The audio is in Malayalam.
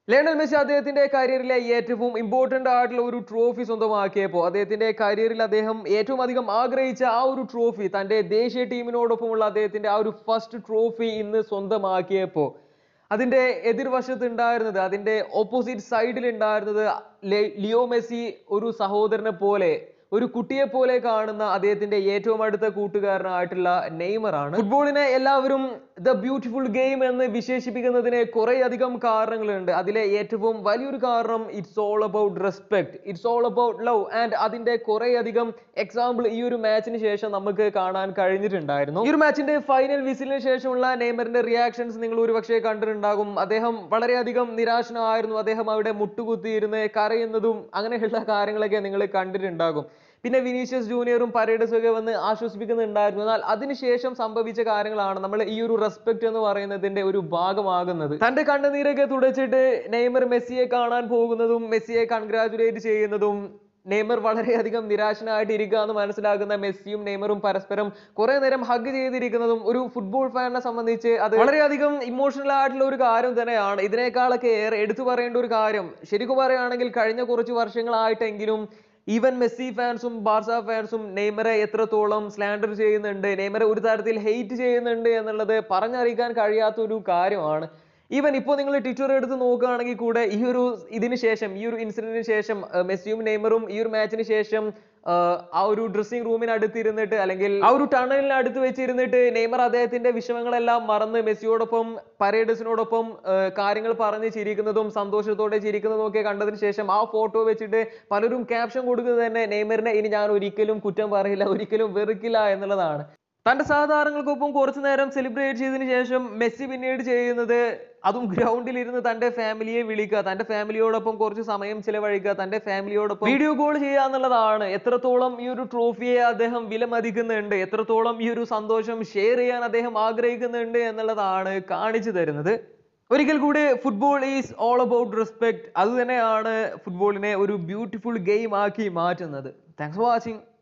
ലയണൽ മെസ്സി അദ്ദേഹത്തിന്റെ കരിയറിലെ ഏറ്റവും ഇമ്പോർട്ടന്റ് ആയിട്ടുള്ള ഒരു ട്രോഫി സ്വന്തമാക്കിയപ്പോൾ അദ്ദേഹത്തിന്റെ കരിയറിൽ അദ്ദേഹം ഏറ്റവും അധികം ആഗ്രഹിച്ച ആ ഒരു ട്രോഫി തന്റെ ദേശീയ ടീമിനോടൊപ്പമുള്ള അദ്ദേഹത്തിന്റെ ആ ഒരു ഫസ്റ്റ് ട്രോഫി ഇന്ന് സ്വന്തമാക്കിയപ്പോൾ അതിന്റെ എതിർവശത്ത് ഉണ്ടായിരുന്നത് അതിന്റെ ഓപ്പോസിറ്റ് സൈഡിൽ ഉണ്ടായിരുന്നത് ലിയോ മെസ്സി ഒരു സഹോദരനെ പോലെ ഒരു കുട്ടിയെ പോലെ കാണുന്ന അദ്ദേഹത്തിന്റെ ഏറ്റവും അടുത്ത കൂട്ടുകാരനായിട്ടുള്ള നെയ്മർ ആണ്. ഫുട്ബോളിനെ എല്ലാവരും ദ ബ്യൂട്ടിഫുൾ ഗെയിം എന്ന് വിശേഷിപ്പിക്കുന്നതിന് കുറെ അധികം കാരണങ്ങളുണ്ട്. അതിലെ ഏറ്റവും വലിയൊരു കാരണം it's all about respect, it's all about love and അതിന്റെ കുറെ അധികം എക്സാമ്പിൾ ഈ ഒരു മാച്ചിന് ശേഷം നമുക്ക് കാണാൻ കഴിഞ്ഞിട്ടുണ്ടായിരുന്നു. ഈ ഒരു മാച്ചിന്റെ ഫൈനൽ വിസിലിന് ശേഷമുള്ള നെയ്മറിന്റെ റിയാക്ഷൻസ് നിങ്ങൾ ഒരുപക്ഷെ കണ്ടിട്ടുണ്ടാകും. അദ്ദേഹം വളരെയധികം നിരാശനായിരുന്നു. അദ്ദേഹം അവിടെ മുട്ടുകുത്തിയിരുന്ന് കരയുന്നതും അങ്ങനെയുള്ള കാര്യങ്ങളൊക്കെ നിങ്ങൾ കണ്ടിട്ടുണ്ടാകും. പിന്നെ വിനീഷ്യസ് ജൂനിയറും പരേഡസും ഒക്കെ വന്ന് ആശ്വസിപ്പിക്കുന്നുണ്ടായിരുന്നു. എന്നാൽ അതിനുശേഷം സംഭവിച്ച കാര്യങ്ങളാണ് നമ്മൾ ഈ ഒരു റെസ്പെക്ട് എന്ന് പറയുന്നതിന്റെ ഒരു ഭാഗമാകുന്നത്. തന്റെ കണ്ണുനീരൊക്കെ തുടച്ചിട്ട് നെയ്മർ മെസ്സിയെ കാണാൻ പോകുന്നതും മെസ്സിയെ കൺഗ്രാജുലേറ്റ് ചെയ്യുന്നതും നെയ്മർ വളരെയധികം നിരാശനായിട്ട് ഇരിക്കുക എന്ന് മനസ്സിലാക്കുന്ന മെസ്സിയും നെയ്മറും പരസ്പരം കുറെ നേരം ഹഗ് ചെയ്തിരിക്കുന്നതും ഒരു ഫുട്ബോൾ ഫാനിനെ സംബന്ധിച്ച് അത് വളരെയധികം ഇമോഷണൽ ആയിട്ടുള്ള ഒരു കാര്യം തന്നെയാണ്. ഇതിനേക്കാളൊക്കെ ഏറെ എടുത്തു പറയേണ്ട ഒരു കാര്യം ശരിക്കും പറയുകയാണെങ്കിൽ കഴിഞ്ഞ കുറച്ച് വർഷങ്ങളായിട്ടെങ്കിലും ഈവൻ മെസ്സി ഫാൻസും ബാർസ ഫാൻസും നെയ്മറെ എത്രത്തോളം സ്ലാൻഡർ ചെയ്യുന്നുണ്ട്, നെയ്മറെ ഒരു തരത്തിൽ ഹെയ്റ്റ് ചെയ്യുന്നുണ്ട് എന്നുള്ളത് പറഞ്ഞറിയിക്കാൻ കഴിയാത്ത ഒരു കാര്യമാണ്. ഈവൻ ഇപ്പോൾ നിങ്ങൾ ട്വിറ്റർ എടുത്ത് നോക്കുകയാണെങ്കിൽ കൂടെ ഈ ഒരു ഇതിന് ശേഷം ഈ ഒരു ഇൻസിഡന്റിന് ശേഷം മെസ്സിയും നെയ്മറും ഈ ഒരു മാച്ചിന് ശേഷം ആ ഒരു ഡ്രസ്സിംഗ് റൂമിനടുത്ത് ഇരുന്നിട്ട് അല്ലെങ്കിൽ ആ ഒരു ടണലിന് അടുത്ത് വെച്ചിരുന്നിട്ട് നെയ്മർ അദ്ദേഹത്തിന്റെ വിഷമങ്ങളെല്ലാം മറന്ന് മെസ്സിയോടൊപ്പം പരേഡസിനോടൊപ്പം കാര്യങ്ങൾ പറഞ്ഞ് ചിരിക്കുന്നതും സന്തോഷത്തോടെ ചിരിക്കുന്നതും ഒക്കെ കണ്ടതിന് ശേഷം ആ ഫോട്ടോ വെച്ചിട്ട് പലരും ക്യാപ്ഷൻ കൊടുക്കുന്നത് തന്നെ നെയ്മറിനെ ഇനി ഞാൻ ഒരിക്കലും കുറ്റം പറയില്ല, ഒരിക്കലും വെറുക്കില്ല എന്നുള്ളതാണ്. തന്റെ സഹതാരങ്ങൾക്കൊപ്പം കുറച്ചു നേരം സെലിബ്രേറ്റ് ചെയ്തതിനു ശേഷം മെസ്സി പിന്നീട് ചെയ്യുന്നത് അതും ഗ്രൗണ്ടിൽ ഇരുന്ന് തന്റെ ഫാമിലിയെ വിളിക്കുക, തന്റെ ഫാമിലിയോടൊപ്പം കുറച്ച് സമയം ചിലവഴിക്കുക, തന്റെ ഫാമിലിയോടൊപ്പം വീഡിയോ കോൾ ചെയ്യുക എന്നുള്ളതാണ്. എത്രത്തോളം ഈ ഒരു ട്രോഫിയെ അദ്ദേഹം വിലമതിക്കുന്നുണ്ട്, എത്രത്തോളം ഈ ഒരു സന്തോഷം ഷെയർ ചെയ്യാൻ അദ്ദേഹം ആഗ്രഹിക്കുന്നുണ്ട് എന്നുള്ളതാണ് കാണിച്ചു തരുന്നത്. ഒരിക്കൽ കൂടി football is all about respect. അത് തന്നെയാണ് ഫുട്ബോളിനെ ഒരു ബ്യൂട്ടിഫുൾ ഗെയിം ആക്കി മാറ്റുന്നത്. Thanks for watching.